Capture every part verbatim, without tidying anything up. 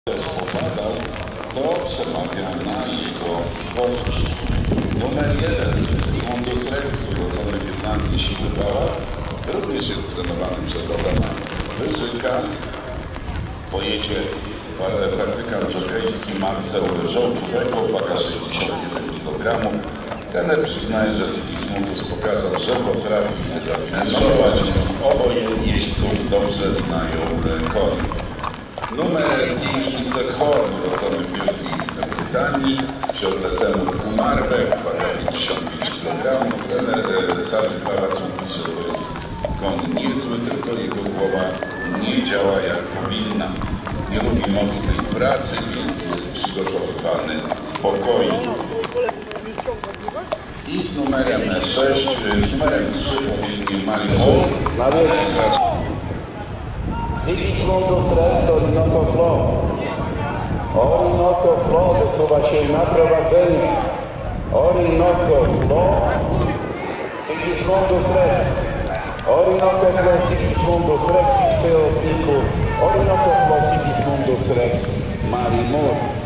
Popadał, to przemawia na jego kości. Numer jeden z Sigismundus Rex, urodzony w Irlandii siły bała, również jest trenowany przez Adama Wyżyka. Pojedzie praktykant żołnierzski Marcel Żołczóweko, waga sześćdziesiąt jeden kilogramów. Trener przyznaje, że Sigismundus pokazał, że potrafi zawinszować. Oboje jeźdźców dobrze znają konie. Numer pięć mister Horn, urodzony w Wielkiej Brytanii, siodle temu Marbeck, waga pięćdziesiąt pięć kilogramów. Trener Sary Pałac mówi, że to jest koń niezły, tylko jego głowa nie działa jak powinna. Nie lubi mocnej pracy, więc jest przygotowywany spokojnie. I z numerem sześć, z numerem trzy powinien Mariusz. Sigismundus Rex, Orinoco Flow. Orinoco Flow wysuwa się na prowadzenie. Orinoco Flow. Sigismundus Rex. Orinoco Flow, Sigismundus Rex i w celowniku Orinoco Flow, Sigismundus Rex, Mari Moore.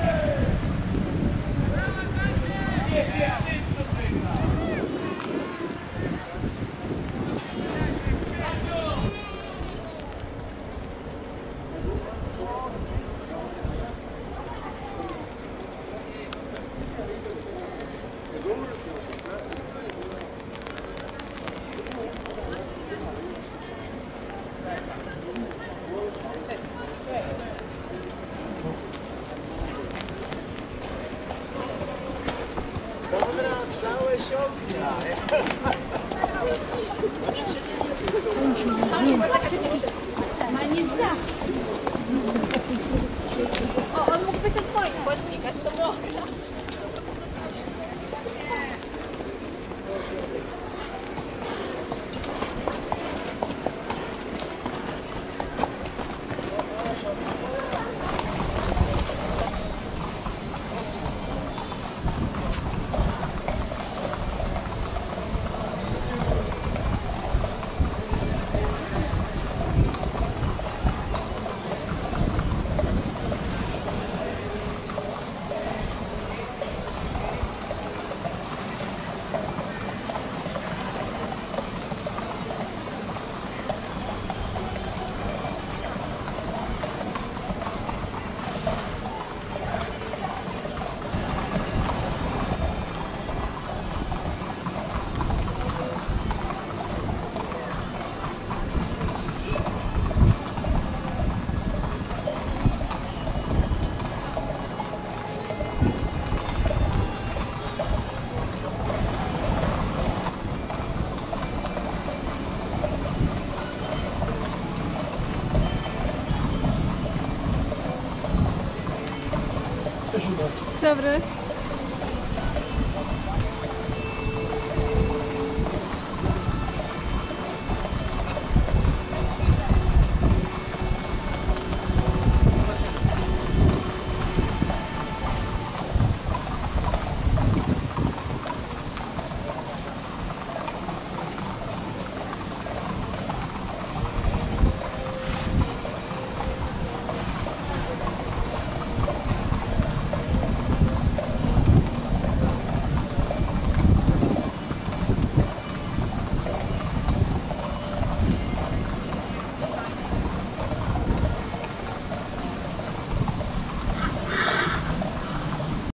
Dobra, stałeś ognia. O, on mógłby się swoim pościgać, to było. Dobry.